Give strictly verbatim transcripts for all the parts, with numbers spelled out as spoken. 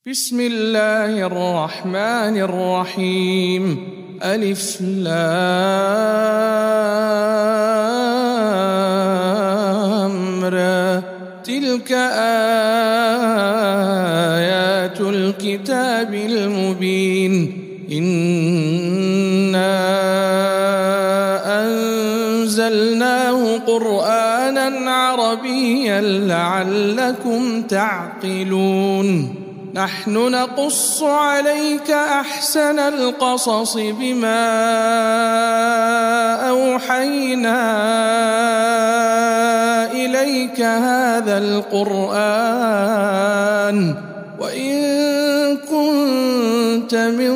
بسم الله الرحمن الرحيم. ألف لام را. تلك آيات الكتاب المبين. إنا أنزلناه قرآنا عربيا لعلكم تعقلون. نحن نقص عليك أحسن القصص بما أوحينا إليك هذا القرآن وإن كنت من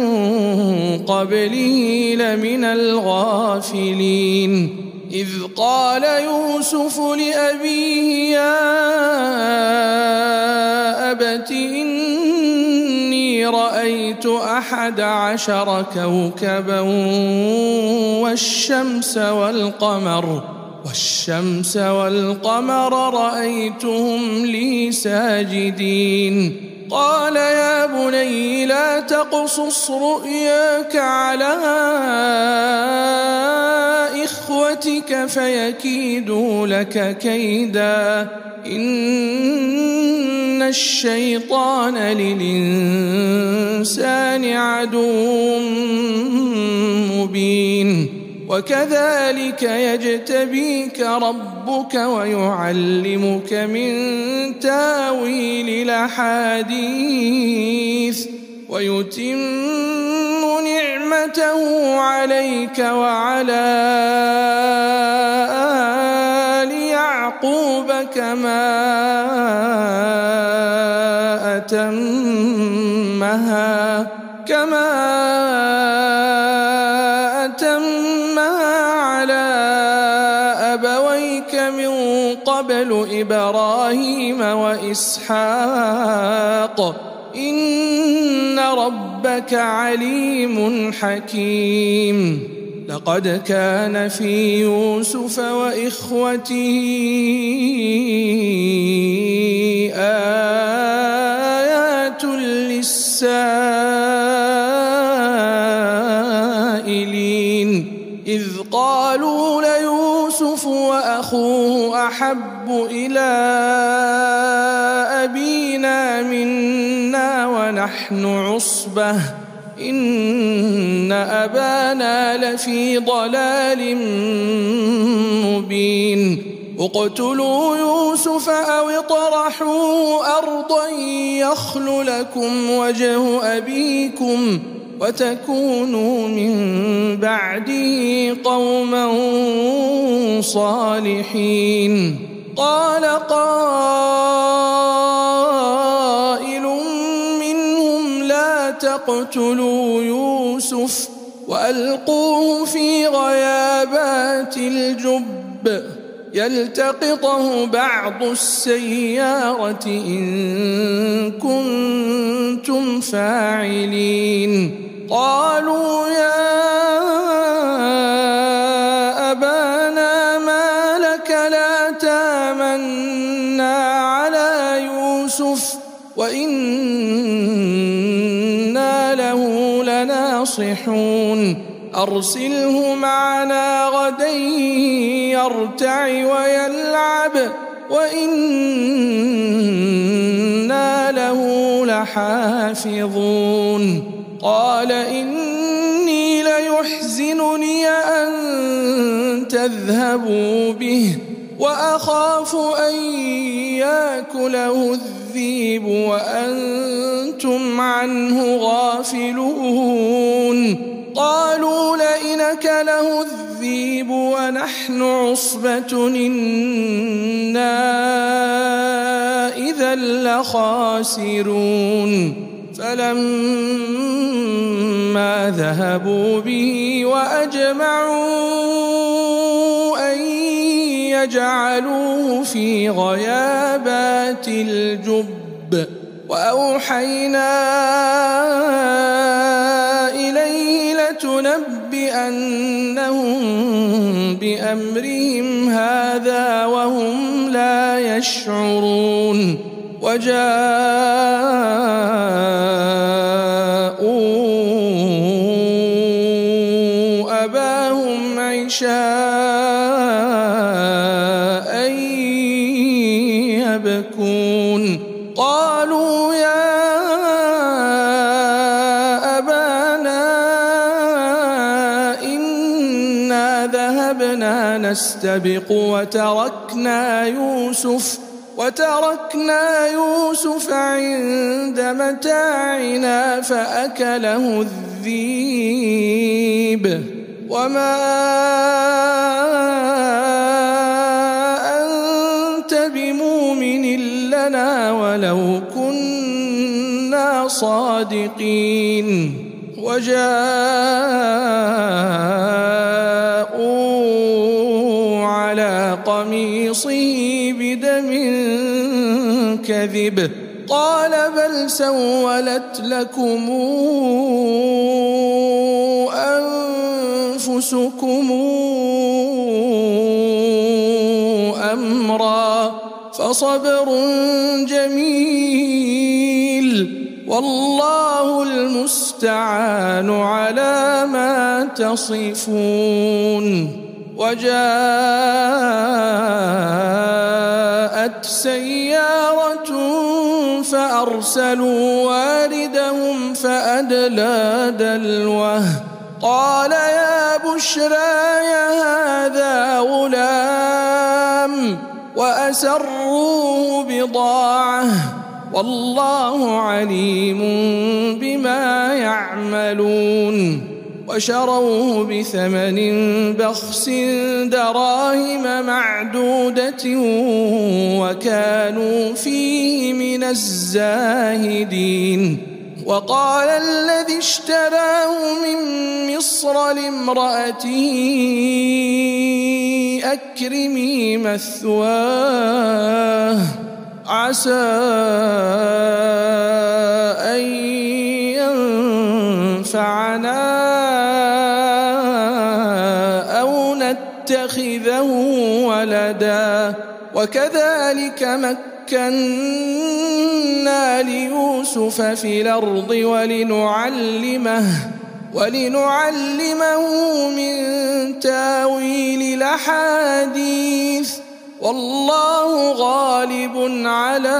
قبله لمن الغافلين. إذ قال يوسف لأبيه يا أبت إني رأيت أحد عشر كوكبا والشمس والقمر والشمس والقمر رأيتهم لي ساجدين. قال يا بني لا تقصص رؤياك على إخوتك فيكيدوا لك كيدا إن الشيطان للإنسان عدو مبين. وكذلك يجتبيك ربك ويعلمك من تاويل الأحاديث ويتم نعمته عليك وعلى آل يعقوب كما أتمها كما أتمها على أبويك من قبل إبراهيم وإسحاق إن ربك عليم حكيم. لقد كان في يوسف وإخوته آيات للسائلين إذ قالوا ليوسف وأخوه أحب إلى أبينا منا ونحن عصبة إن أبانا لفي ضلال مبين. اقتلوا يوسف أو اطرحوه أرضا يخل لكم وجه أبيكم وتكونوا من بعده قوما صالحين. قال قائل منهم لا تقتلوا يوسف وألقوه في غيابات الجب يلتقطه بعض السيارة إن كنتم فاعلين. قالوا يا أبانا ما لك لا تامنا على يوسف وإنا له لناصحون. أرسله معنا غدا يرتع ويلعب وإنا له لحافظون. قال إني ليحزنني أن تذهبوا به وأخاف أن يأكله الذئب وأنتم عنه غافلون. قالوا لئن أكله الذئب ونحن عصبة إنا إذا لخاسرون. فلما ذهبوا به وأجمعوا أن يجعلوه في غيابات الجب وأوحينا إليه لتنبئنهم بأمرهم هذا وهم لا يشعرون. وجاء عشاء يبكون قالوا يا أبانا إنا ذهبنا نستبق وتركنا يوسف وتركنا يوسف عند متاعنا فأكله الذئب وما أنت بمؤمن لنا ولو كنا صادقين وجاءوا على قميصه بدم كذب قال بل سولت لكم أنفسكم أمرا فصبر جميل والله المستعان على ما تصفون وجاءت سيارة فأرسلوا واردهم فأدلى دلوه قال يا بشرى هذا غلام وأسروه بضاعة والله عليم بما يعملون وشروه بثمن بخس دراهم معدودة وكانوا فيه من الزاهدين وقال الذي اشتراه من مصر لامرأته أكرمي مثواه عسى أن ينفعنا أو نتخذه ولدا وكذلك مكنا ليوسف في الأرض ولنعلمه ولنعلمه من تاويل الأحاديث والله غالب على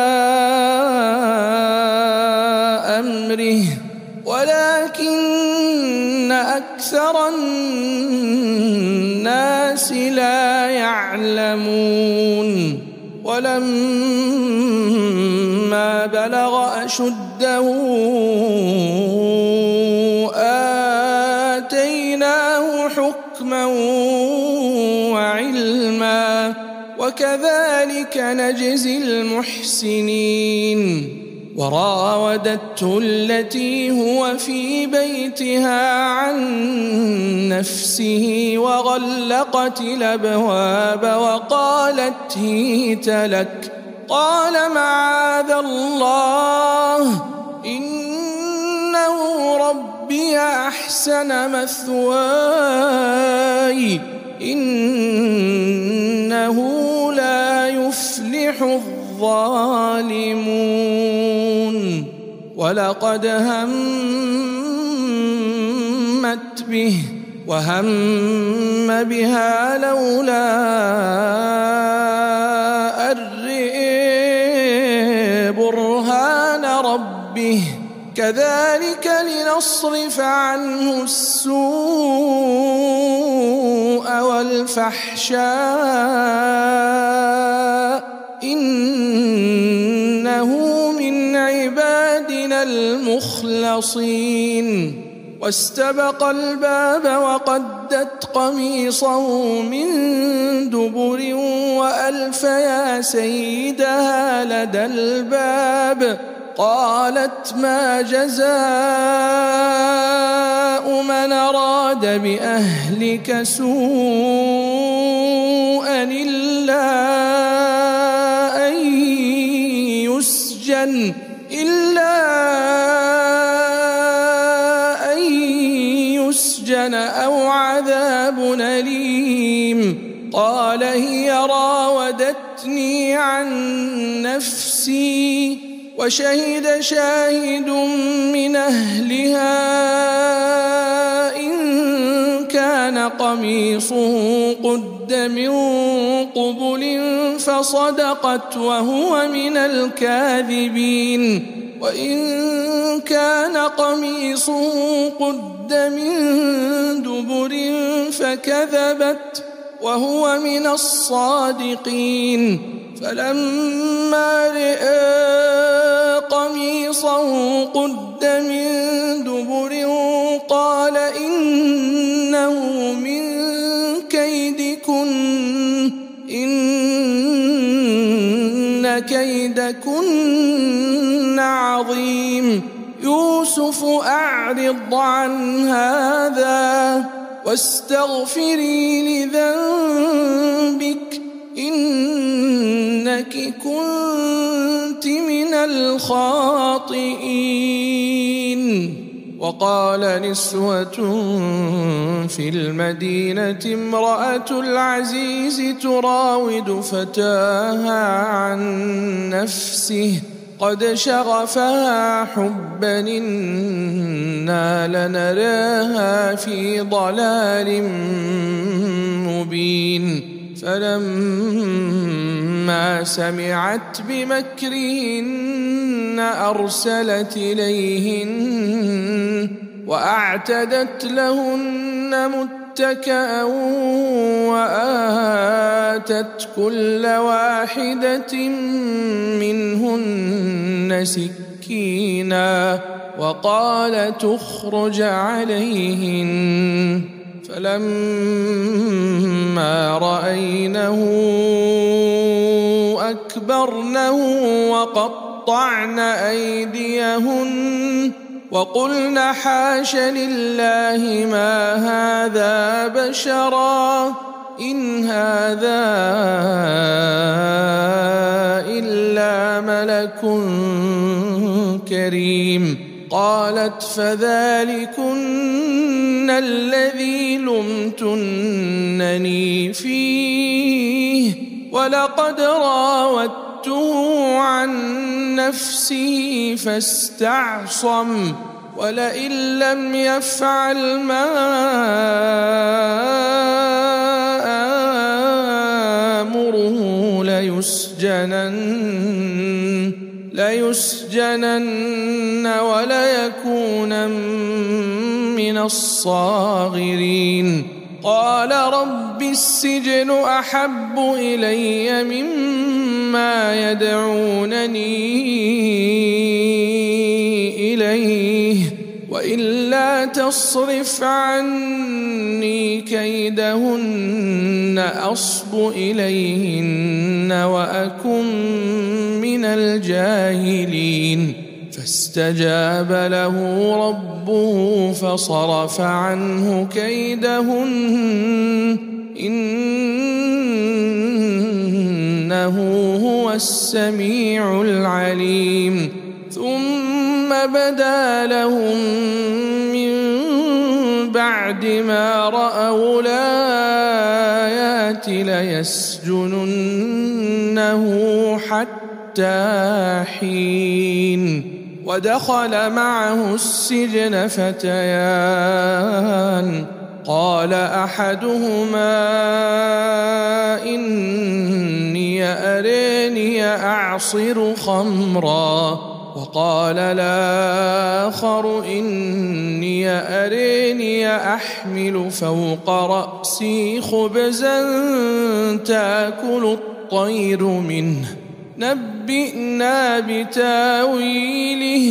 أمره ولكن أكثر الناس لا يعلمون ولما بلغ أشده آتيناه حكما وعلما وكذلك نجزي المحسنين وراودته التي هو في بيتها عن نفسه وغلقت الأبواب وقالت هيت لك قال معاذ الله إنه ربي أحسن مثواي إنه لا يفلح الظالمون ولقد همت به وهم بها لولا أن رأى برهان ربه كذلك لنصرف عنه السوء والفحشاء إنه من عبادنا المخلصين واستبق الباب وقدت قميصه من دبر وألف يا سيدها لدى الباب قالت ما جزاء من أراد بأهلك سوءا إلا أن يسجن إلا أن يسجن أو عذاب أليم قال هي راودتني عن نفسي وشهد شاهد من أهلها إن كان قميصه قد من قبل فصدقت وهو من الكاذبين وإن كان قميصه قد من دبر فكذبت وهو من الصادقين فلما رأى قميصه قد من دبر قال إنه من كيدكن إن كيدكن عظيم يوسف أعرض عن هذا واستغفري لذنبك إنك كنت من الخاطئين. وقال نسوة في المدينة امرأة العزيز تراود فتاها عن نفسه قد شغفها حبا إنا لنراها في ضلال مبين فلما سمعت بمكرهن أرسلت إليهن وأعتدت لهن متكأ وآتت كل واحدة منهن سكينا وقالت اخرج عليهن فلما رأينه أكبرنه وقطعن أيديهن وقلن حاش لله ما هذا بشرا إن هذا إلا ملك كريم. قالت فذلكن الذي لمتنني فيه ولقد راودته عن نفسه فاستعصم ولئن لم يفعل ما آمره ليسجنن ليسجنن وليكونن من الصاغرين. قال رب السجن أحب إلي مما يدعونني إليه وإلا تصرف عني كيدهن أصب إليهن وأكن من الجاهلين. فاستجاب له ربه فصرف عنه كيدهن إنه هو السميع العليم. ثم بدا لهم من بعد ما رأوا الآيات ليسجننه حتى حين. ودخل معه السجن فتيان قال أحدهما إني أراني أعصر خمرا وقال الآخر إني أراني أحمل فوق رأسي خبزا تأكل الطير منه نبئنا بتاويله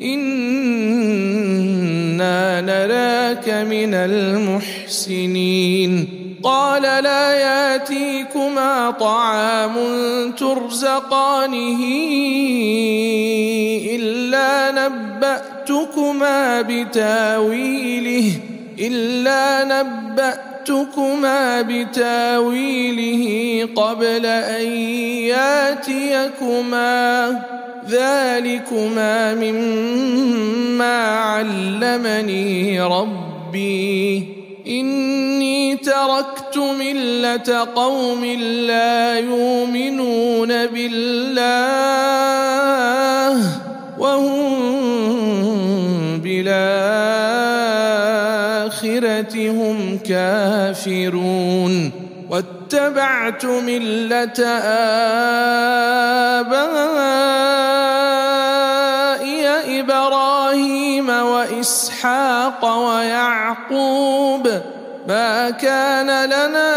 إنا نراك من المحسنين. قال لا يأتيكما طعام ترزقانه إلا نبأتكما بتاويله إلا نبأتكما بتاويله قبل أن يأتيكما ذلكما مما علمني ربي إني تركت ملة قوم لا يؤمنون بالله وهم بالآخرة وبالآخرة هم كافرون واتبعت ملة آبائي إبراهيم وإسحاق ويعقوب ما كان لنا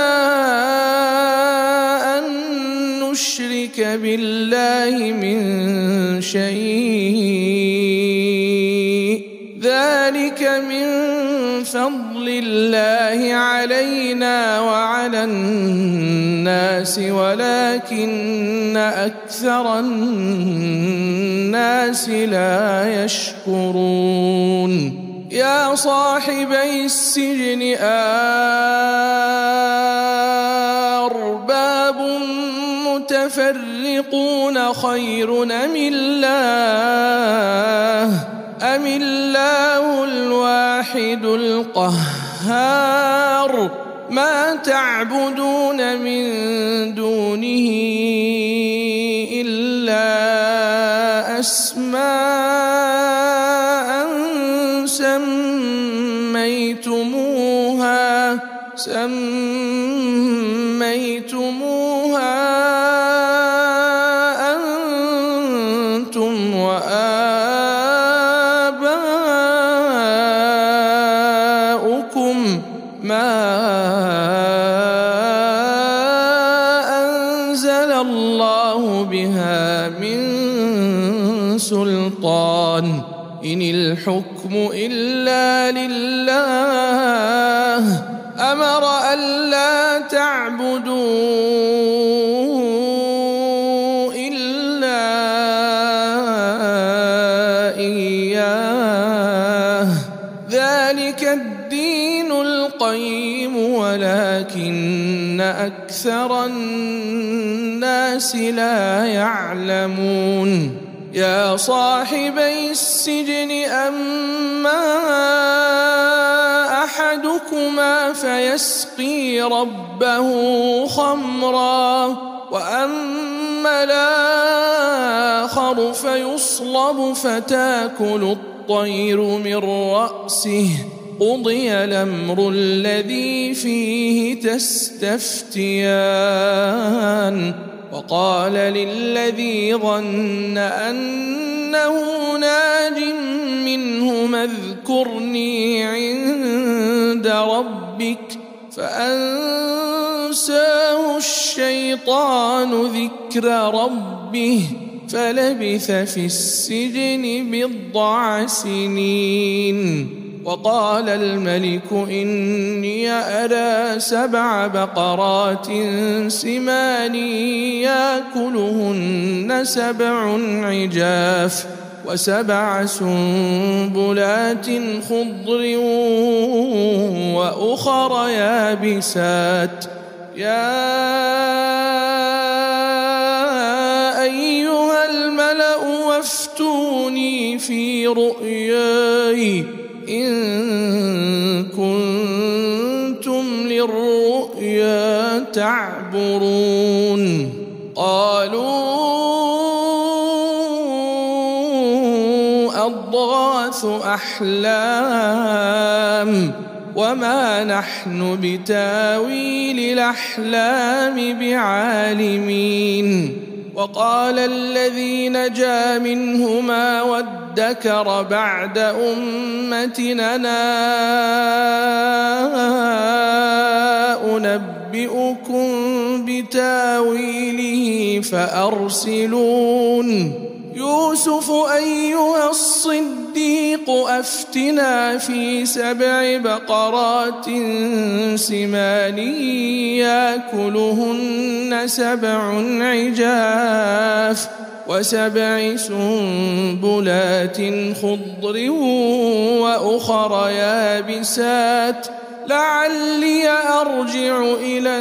أن نشرك بالله من شيء ذلك من فضل الله علينا وعلى الناس ولكن أكثر الناس لا يشكرون يا صاحبي السجن أرباب متفرقون خير أم الله أم الله الواحد القهار ما تعبدون من دونه إلا أسماء سميتموها سميتموها أنتم وآباؤكم ما أنزل الله بها من سلطان إن الحكم إلا لله أمر ألا تعبدوا إلا إياه ذلك الدين القيم ولكن أكثر الناس لا يعلمون يا صاحبي السجن أما أحدكما فيسقي ربه خمرا وأما الآخر فيصلب فتاكل الطير من رأسه قضي الأمر الذي فيه تستفتيان وقال للذي ظن أنه ناج منهما اذكرني عند ربك فأنساه الشيطان ذكر ربه فلبث في السجن بضع سنين وقال الملك إني أرى سبع بقرات سمان يأكلهن سبع عجاف وسبع سنبلات خضر وأخر يابسات يا أيها الملأ وافتوني في رؤياي إن كنتم للرؤيا تعبرون قالوا أضغاث أحلام وما نحن بتاويل الأحلام بعالمين وقال الذي نجا منهما وادكر بعد أمتنا أنبئكم بتاويله فأرسلون يوسف أيها الصديق أفتنا في سبع بقرات سمان يأكلهن سبع عجاف وسبع سنبلات خضر وأخر يابسات لعلي أرجع إلى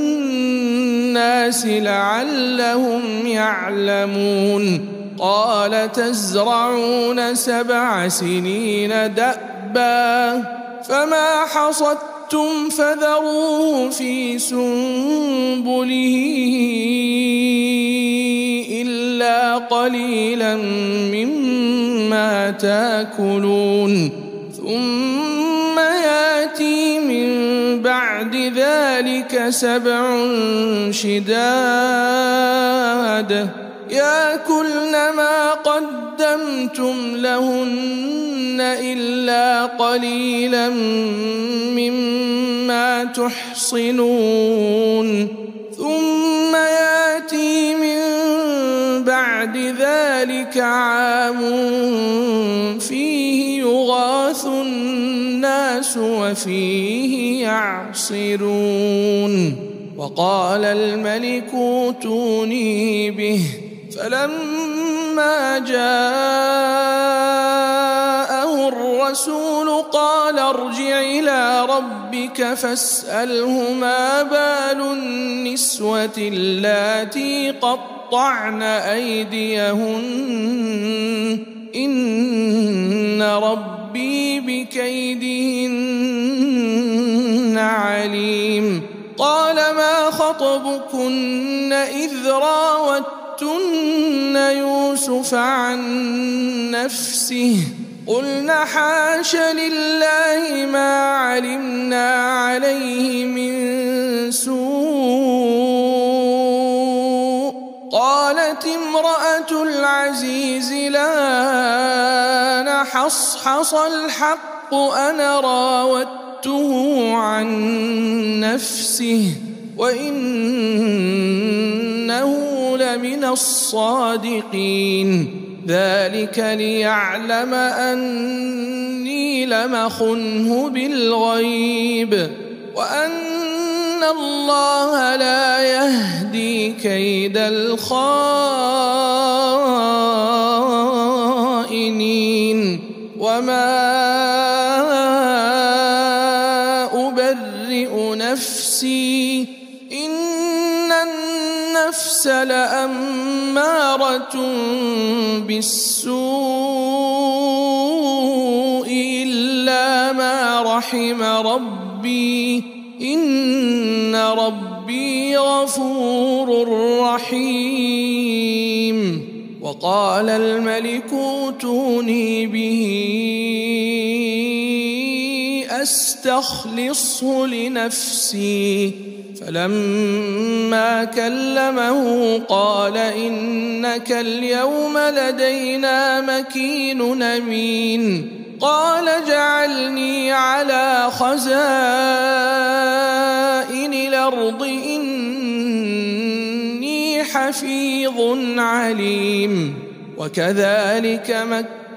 الناس لعلهم يعلمون قال تزرعون سبع سنين دأبا فما حصدتم فذروه في سنبله إلا قليلا مما تأكلون ثم يأتي بعد ذلك سبع شداد يأكلن ما قدمتم لهن إلا قليلا مما تحصنون ثم يأتي من بعد ذلك عام فيه يغاث الناس وفيه يعصرون وقال الملك ائتوني به فلما جاءه الرسول قال ارجع إلى ربك فاسأله ما بال النسوة اللاتي قطعن أيديهن إن ربي بكيدهن عليم قال ما خطبكن إذ راوتن يوسف عن نفسه قلنا حاش لله ما علمنا عليه من سوء قالت امرأة العزيز لا حصحص الحق أنا راودته عن نفسه وإنه لمن الصادقين ذلك ليعلم أني لم أخنه بالغيب وأن الله لا يهدي كيد الخائنين وما أبرئ نفسي إن النفس لأمارة بالسوء إلا ما رحم ربي إن ربي غفور رحيم وقال الملك ائتوني به أستخلصه لنفسي فلما كلمه قال إنك اليوم لدينا مكين أمين قال اجعلني على خزائن الأرض إني حفيظ عليم وكذلك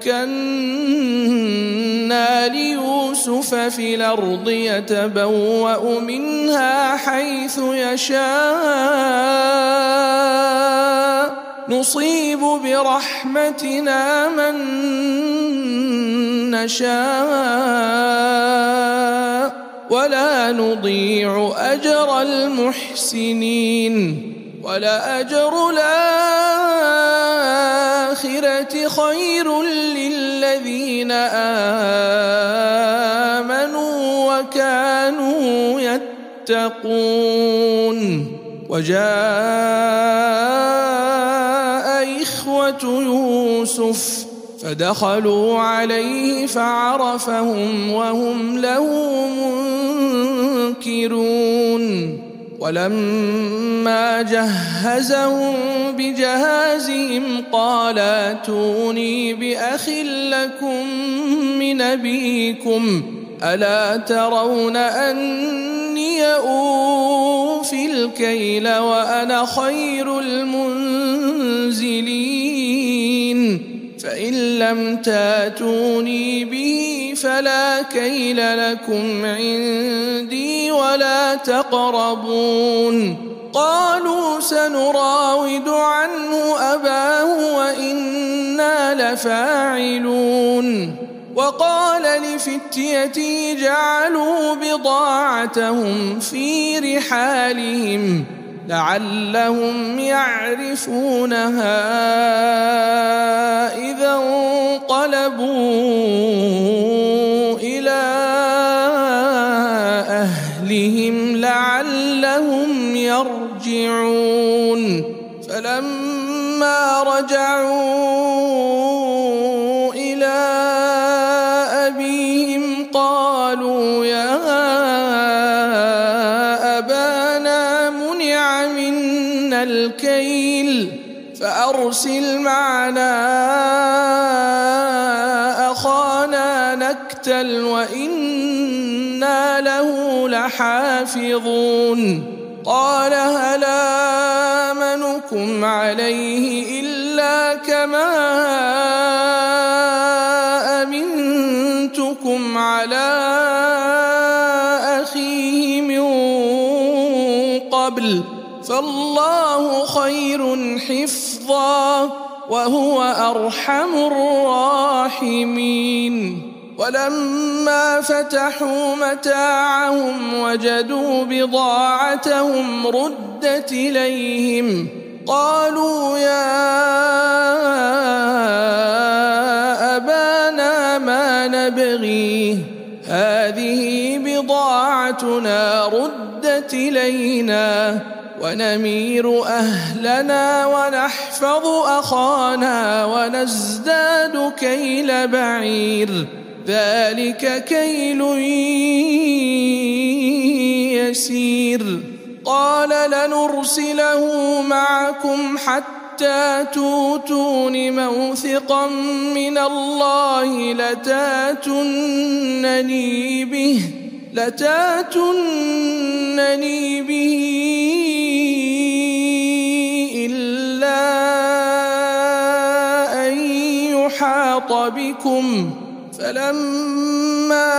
مكنا ليوسف في الأرض يتبوأ منها حيث يشاء نصيب برحمتنا من نشاء ولا نضيع أجر المحسنين ولأجر الآخرة خير للذين آمنوا وكانوا يتقون وجاء إخوة يوسف فدخلوا عليه فعرفهم وهم له منكرون ولما جهزهم بجهازهم قال ائتوني بأخ لكم من أبيكم ألا ترون أني أوفي الكيل وأنا خير المنزلين فإن لم تاتوني به فلا كيل لكم عندي ولا تقربون قالوا سنراود عنه أباه وإنا لفاعلون وقال لفتيته جعلوا بضاعتهم في رحالهم لعلهم يعرفونها إذا انقلبوا إلى أهلهم لعلهم يرجعون فلما رجعوا إلى أبيهم قالوا يا أرسل معنا أخانا نكتل وإنا له لحافظون قال هل آمنكم عليه إلا كما أمنتكم على أخيه من قبل فالله خير حفظا وهو أرحم الراحمين ولما فتحوا متاعهم وجدوا بضاعتهم ردت إليهم قالوا يا أبانا ما نبغي هذه بضاعتنا ردت إلينا ونمير أهلنا ونحفظ أخانا ونزداد كيل بعير ذلك كيل يسير قال لنرسله معكم حتى توتون موثقا من الله لتاتونني به لتاتونني به إلا أن يحاط بكم فلما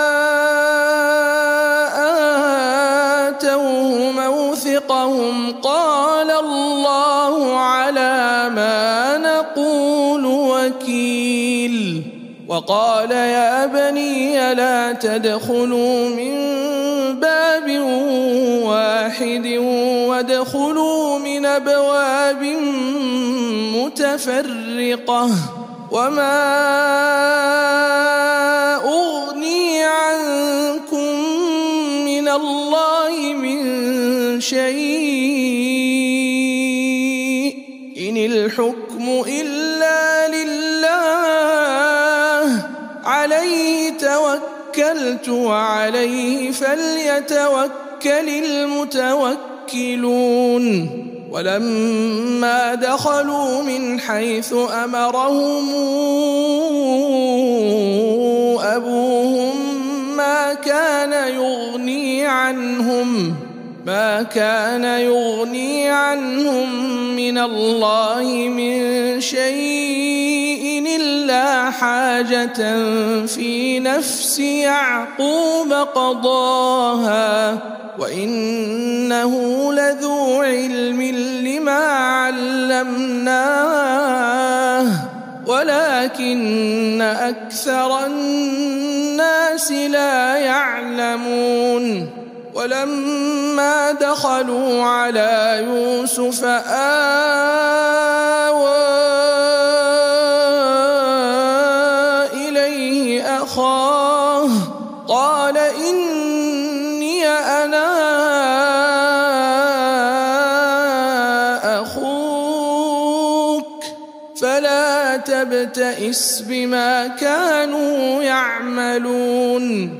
آتوه موثقهم قال الله على ما نقول وكيل وقال يا بني لا تدخلوا من باب واحد وادخلوا من أبواب متفرقة وما أغني عنكم من الله من شيء إن الحكم إلا لله عليه توكلت وعليه فليتوكل المتوكلون ولما دخلوا من حيث أمرهم أبوهم ما كان يغني عنهم ما كان يغني عنهم من الله من شيء إلا حاجة في نفس يعقوب قضاها وإنه لذو علم لما علمناه ولكن أكثر الناس لا يعلمون ولما دخلوا على يوسف آوى إليه أخاه قال إني أنا أخوك فلا تبتئس بما كانوا يعملون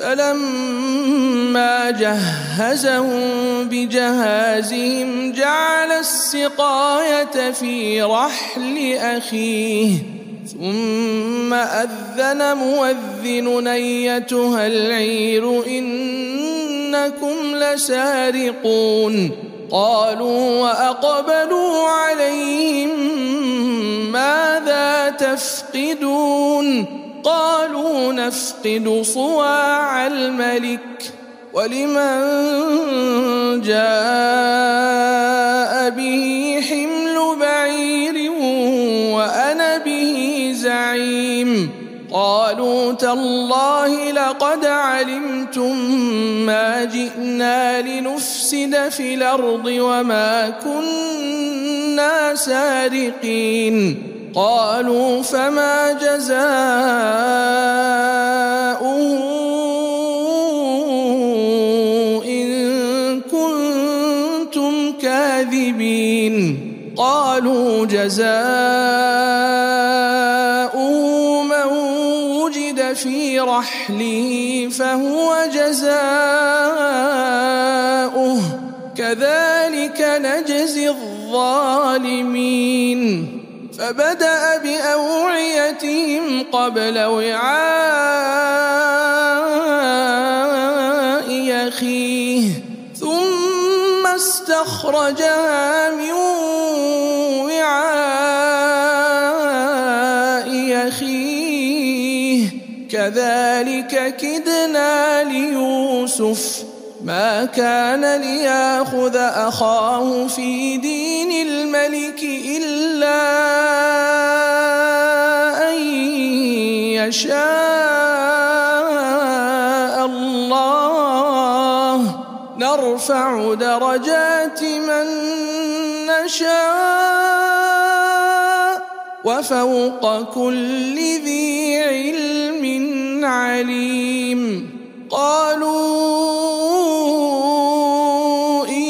فلما جهزهم بجهازهم جعل السقاية في رحل أخيه ثم أذن مؤذن أيتها العير إنكم لسارقون قالوا وأقبلوا عليهم ماذا تفقدون قالوا نفقد صواع الملك ولمن جاء به حمل بعير وأنا به زعيم قالوا تالله لقد علمتم ما جئنا لنفسد في الأرض وما كنا سارقين قالوا فما جزاؤه إن كنتم كاذبين قالوا جزاؤه من وجد في رحله فهو جزاؤه كذلك نجزي الظالمين فبدأ بأوعيتهم قبل وعاء أخيه ثم استخرجها من وعاء أخيه كذلك كدنا ليوسف ما كان ليأخذ أخاه في دين الملك إلا أن يشاء الله نرفع درجات من نشاء وفوق كل ذي علم عليم قالوا إن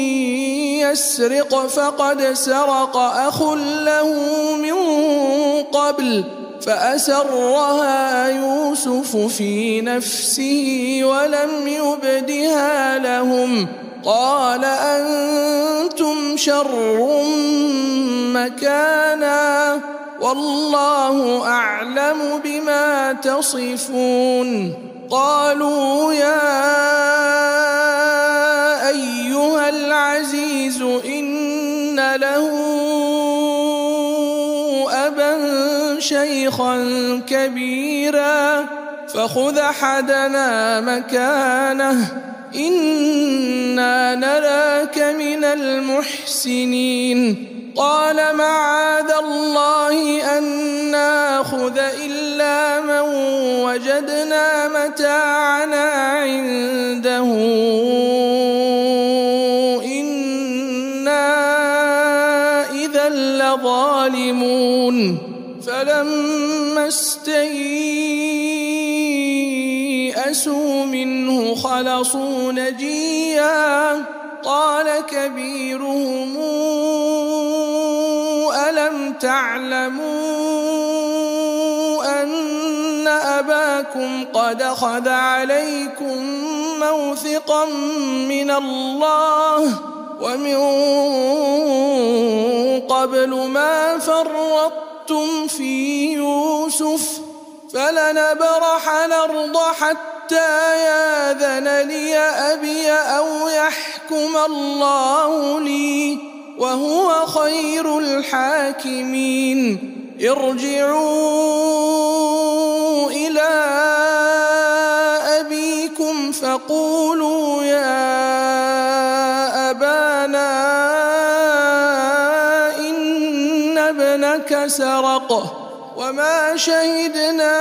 يسرق فقد سرق أخ له من قبل فأسرها يوسف في نفسه ولم يبدها لهم قال أنتم شر مكانا والله أعلم بما تصفون قالوا يا أيها العزيز إن له أبا شيخا كبيرا فخذ أحدنا مكانه إنا نراك من المحسنين قال معاذ الله أن ناخذ إلا من وجدنا متاعنا عنده إنا إذا لظالمون فلما استيئسوا منه خلصوا نجيا قال كبيرهم ألم تعلموا أن أباكم قد أخذ عليكم موثقا من الله ومن قبل ما فرطتم في يوسف فلنبرح الأرض حتى ياذن لي أبي أو يحكم الله لي وهو خير الحاكمين ارجعوا إلى أبيكم فقولوا يا أبانا إن ابنك سرق وما شهدنا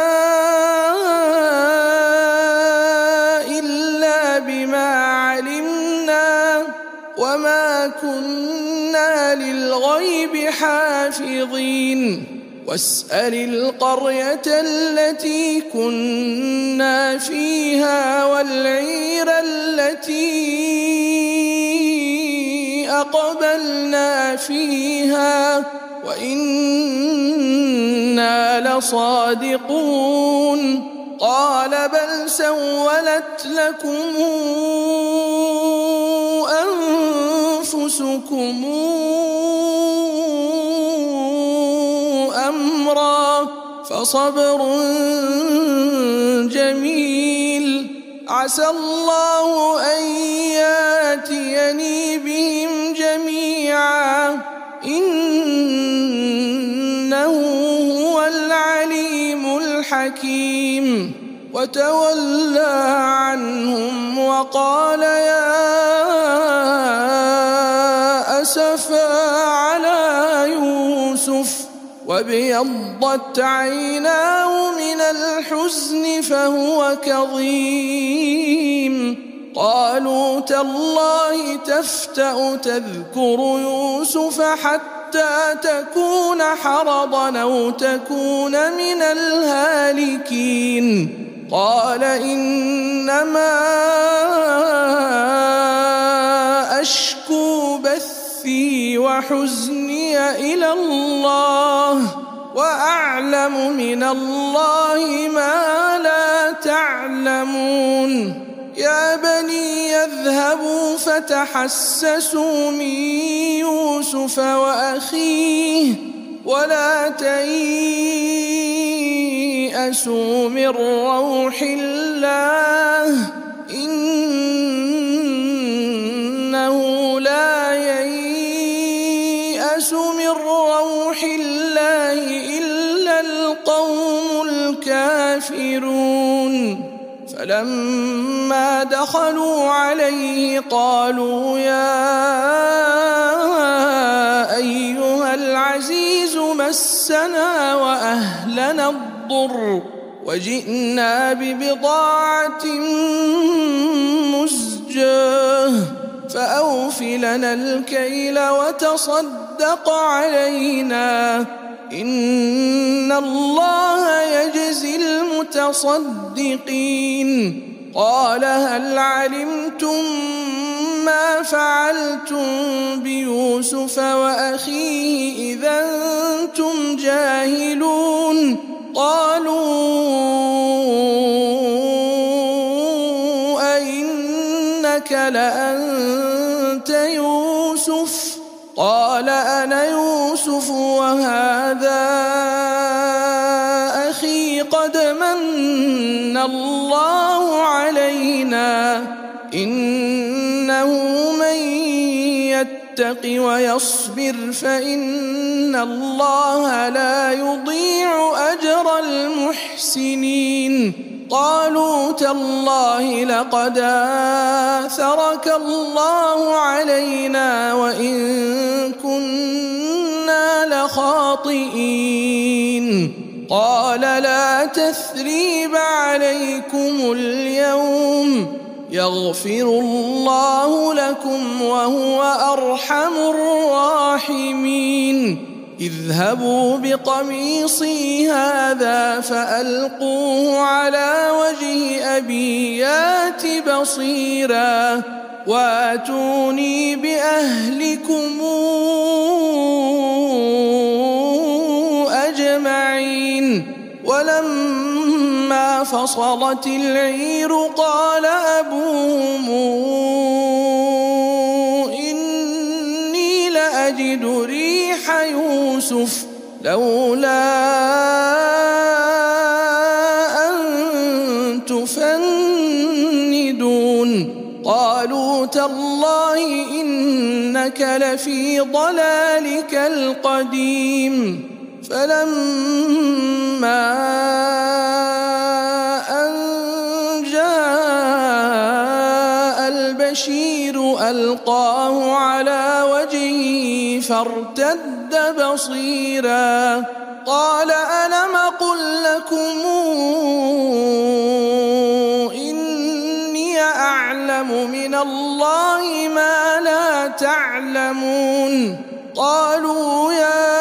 إلا بما علمنا وما كنا للغيب حافظين واسأل القرية التي كنا فيها والعير التي أقبلنا فيها وإنا لصادقون قال بل سولت لكم أنفسكم أمرا فصبر جميل عسى الله أن يأتيني بهم جميعا إنه هو العليم الحكيم وتولى عنهم وقال يا أسفا على يوسف وابيضت عيناه من الحزن فهو كظيم قالوا تالله تفتأ تذكر يوسف حتى تكون حرضا أو تكون من الهالكين قال إنما أشكو بثي وحزني إلى الله وأعلم من الله ما لا تعلمون يا بني يذهبوا فتحسسوا من يوسف وأخيه ولا تيأسوا من روح الله إنه لا ييأس من روح الله إلا القوم الكافرون فلما دخلوا عليه قالوا يا أيها العزيز مسنا وأهلنا الضر وجئنا ببضاعة مزجاة فأوف لنا الكيل وتصدق علينا إن الله يجزي المتصدقين قال هل علمتم ما فعلتم بيوسف وأخيه إذا أنتم جاهلون قالوا أئنك لأنت يوسف قال أنا يوسف وهذا أخي قد من الله علينا إنه من يتق ويصبر فإن الله لا يضيع أجر المحسنين قالوا تالله لقد آثرك الله علينا وإن كنا لخاطئين قال لا تثريب عليكم اليوم يغفر الله لكم وهو أرحم الراحمين اذهبوا بقميصي هذا فألقوه على وجه أبي يات بصيرا واتوني بأهلكم أجمعين ولما فصلت العير قال أبوهم إني لأجد ريح يوسف لولا أن تفندون قالوا تالله إنك لفي ضلالك القديم فلما أن جاء البشير ألقاه على وجهه فارتد بصيرا قال ألم أقل لكم إني أعلم من الله ما لا تعلمون قالوا يا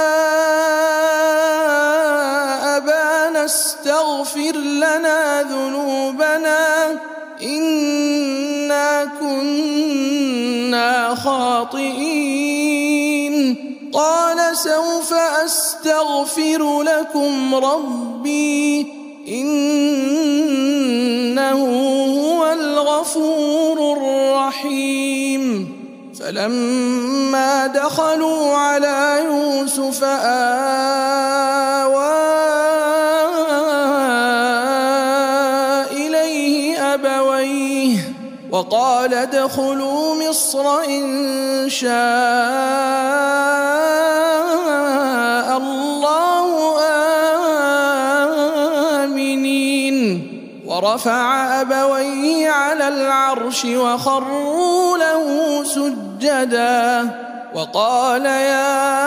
أبانا استغفر لنا ذنوبنا إنا كنا خاطئين قال سوف أستغفر لكم ربي إنه هو الغفور الرحيم فلما دخلوا على يوسف آوى إليه أبويه وقال ادخلوا مصر إن شاء الله آمنين ورفع أبويه على العرش وخروا له سجدا وقال يا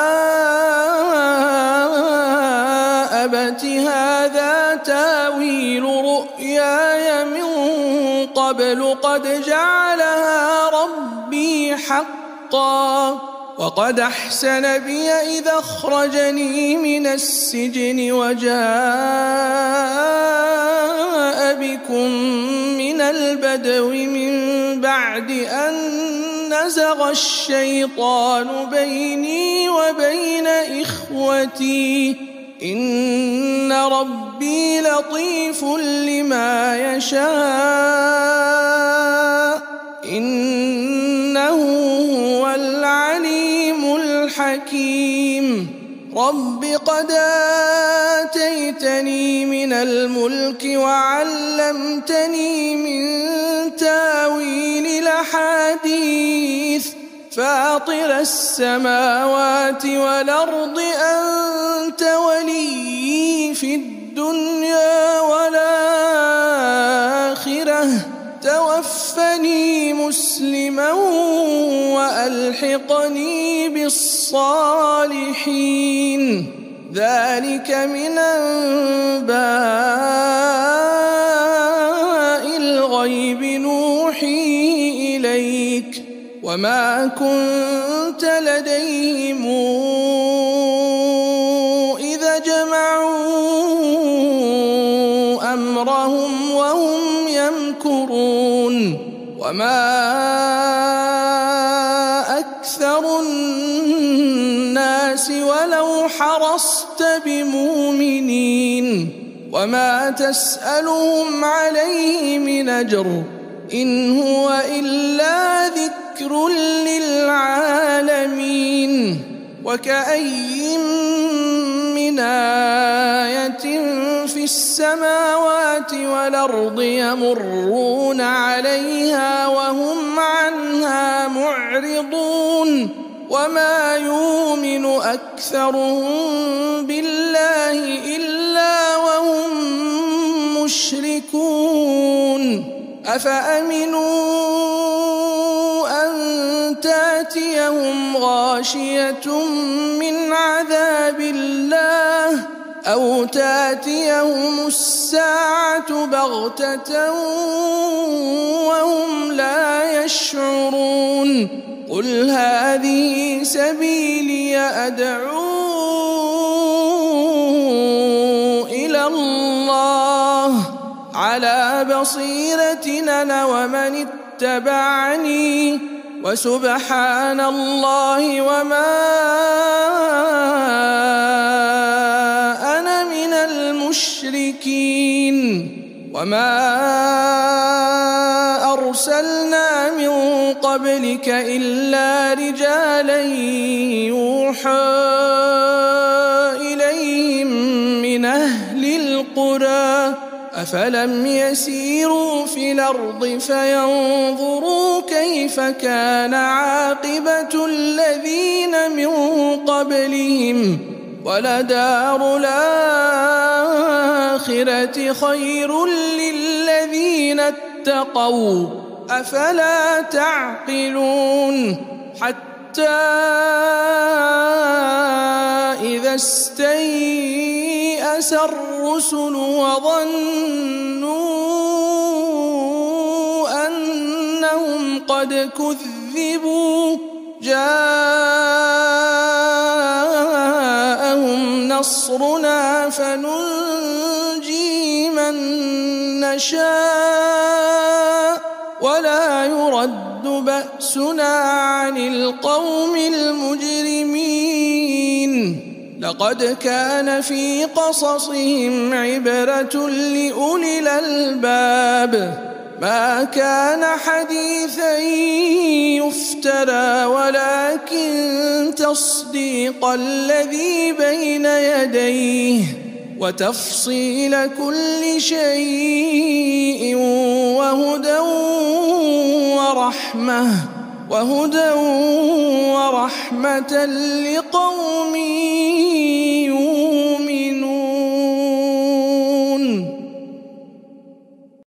أبت هذا تاويل رؤياي من قبل قد جعلها ربي حقا وقد أحسن بي إذا أخرجني من السجن وجاء بكم من البدو من بعد أن نزغ الشيطان بيني وبين إخوتي إن ربي ربي لطيف لما يشاء إنه هو العليم الحكيم رب قد آتيتني من الملك وعلمتني من تاويل الأحاديث فاطر السماوات والأرض أنت ولي في الدنيا والآخرة توفني مسلما وألحقني بالصالحين ذلك من أنباء الغيب نوحيه إليك وما كنت لديهم إذا جمعوا أمرهم وهم يمكرون وما أكثر الناس ولو حرصت بمؤمنين وما تسألهم عليه من أجر إن هو إلا ذكر للعالمين وكأي من آية في السماوات والأرض يمرون عليها وهم عنها معرضون وما يؤمن أكثرهم بالله إلا وهم مشركون أفأمنوا أن تأتيهم غاشية من عذاب الله أو تأتيهم الساعة بغتة وهم لا يشعرون قل هذه سبيلي أدعو إلى الله على بصيرة أنا ومن اتبعني وسبحان الله وما أنا من المشركين وما أرسلنا من قبلك إلا رجالا يوحى إليهم من أهل القرى أفلم يسيروا في الأرض فينظروا كيف كان عاقبة الذين من قبلهم ولدار الآخرة خير للذين اتقوا أفلا تعقلون حتى إذا استيأس الرسل وظنوا أنهم قد كذبوا جاءهم نصرنا فننجي من نشاء ولا يرد بأسنا عن القوم المجرمين لقد كان في قصصهم عبرة لأولي الألباب ما كان حديثا يفترى ولكن تصديق الذي بين يديه وتفصيل كل شيء وهدى ورحمة وهدى ورحمة لقوم